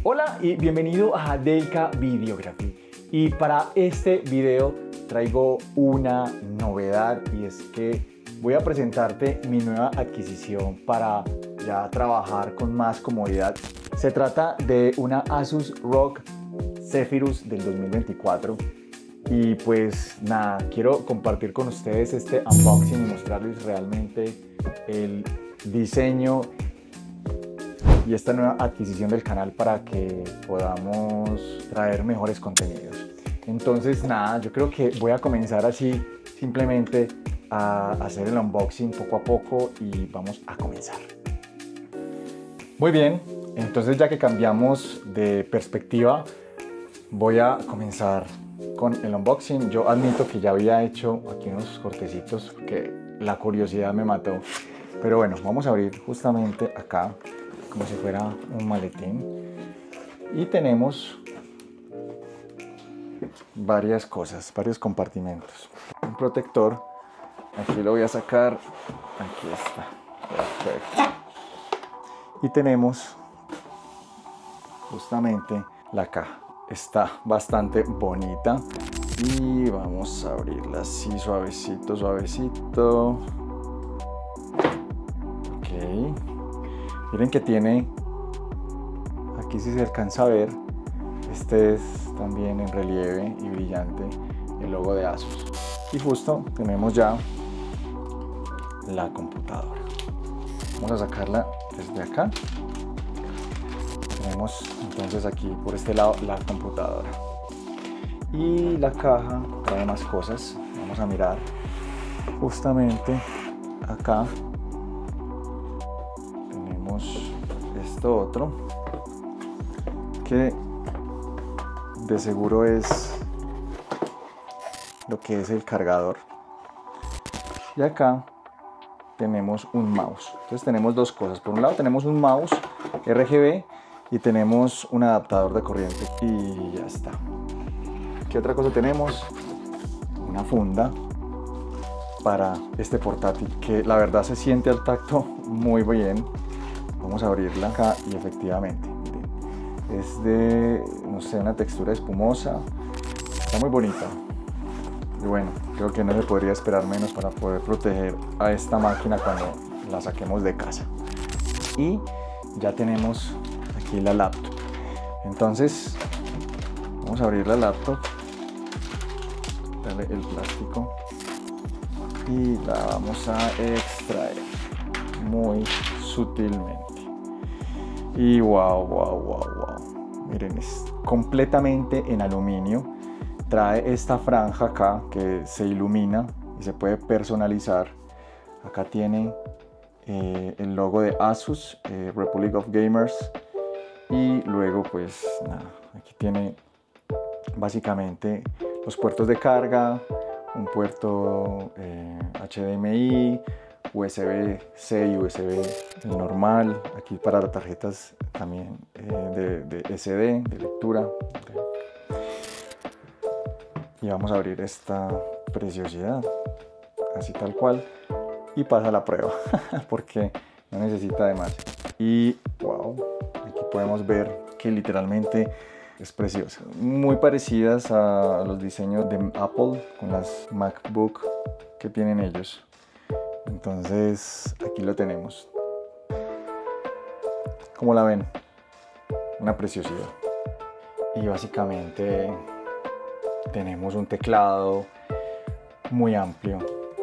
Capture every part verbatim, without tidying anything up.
Hola y bienvenido a Delca Videography. Y para este video traigo una novedad, y es que voy a presentarte mi nueva adquisición para ya trabajar con más comodidad. Se trata de una Asus R O G Zephyrus del dos mil veinticuatro. Y pues nada, quiero compartir con ustedes este unboxing y mostrarles realmente el diseño y esta nueva adquisición del canal para que podamos traer mejores contenidos. Entonces nada, yo creo que voy a comenzar así, simplemente a hacer el unboxing poco a poco y vamos a comenzar. Muy bien, entonces ya que cambiamos de perspectiva, voy a comenzar con el unboxing. Yo admito que ya había hecho aquí unos cortecitos porque la curiosidad me mató. Pero bueno, vamos a abrir justamente acá, como si fuera un maletín. Y tenemos varias cosas, varios compartimentos. Un protector, aquí lo voy a sacar, aquí está, perfecto. Y tenemos justamente la caja. Está bastante bonita y vamos a abrirla así suavecito, suavecito. Ok. Miren que tiene, aquí si se alcanza a ver, este es también en relieve y brillante el logo de Asus. Y justo tenemos ya la computadora. Vamos a sacarla desde acá. Tenemos entonces aquí por este lado la computadora. Y la caja trae más cosas. Vamos a mirar justamente acá. Esto otro que de seguro es lo que es el cargador, y acá tenemos un mouse. Entonces tenemos dos cosas: por un lado tenemos un mouse R G B y tenemos un adaptador de corriente, y ya está. ¿Qué otra cosa tenemos? Una funda para este portátil que la verdad se siente al tacto muy bien. Vamos a abrirla acá y efectivamente, miren, es de, no sé, una textura espumosa, está muy bonita. Y bueno, creo que no se podría esperar menos para poder proteger a esta máquina cuando la saquemos de casa. Y ya tenemos aquí la laptop. Entonces, vamos a abrir la laptop, darle el plástico y la vamos a extraer muy sutilmente. Y wow, wow, wow, wow. Miren, es completamente en aluminio. Trae esta franja acá que se ilumina y se puede personalizar. Acá tiene eh, el logo de Asus, eh, Republic of Gamers. Y luego pues nada, aquí tiene básicamente los puertos de carga, un puerto eh, H D M I, U S B C y U S B normal, aquí para las tarjetas también eh, de, de S D, de lectura. Y vamos a abrir esta preciosidad, así tal cual, y pasa la prueba, porque no necesita de más. Y wow, aquí podemos ver que literalmente es preciosa, muy parecidas a los diseños de Apple con las MacBook que tienen ellos. Entonces aquí lo tenemos. ¿Cómo la ven? Una preciosidad. Y básicamente tenemos un teclado muy amplio.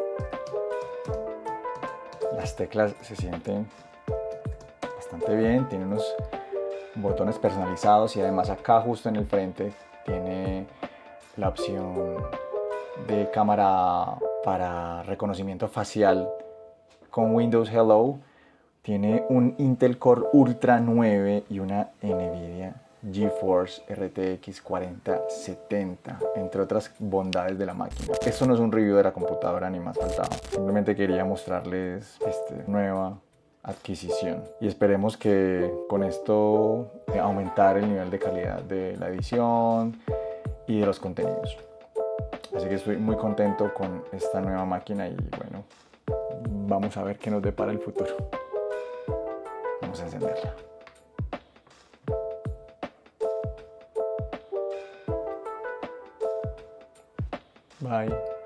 Las teclas se sienten bastante bien, tiene unos botones personalizados y además acá justo en el frente tiene la opción de cámara para reconocimiento facial con Windows Hello. Tiene un Intel Core Ultra nueve y una Nvidia GeForce R T X cuarenta setenta, entre otras bondades de la máquina. Esto no es un review de la computadora, ni más faltaba. Simplemente quería mostrarles esta nueva adquisición y esperemos que con esto aumentar el nivel de calidad de la edición y de los contenidos. Así que estoy muy contento con esta nueva máquina y bueno, vamos a ver qué nos depara el futuro. Vamos a encenderla. Bye.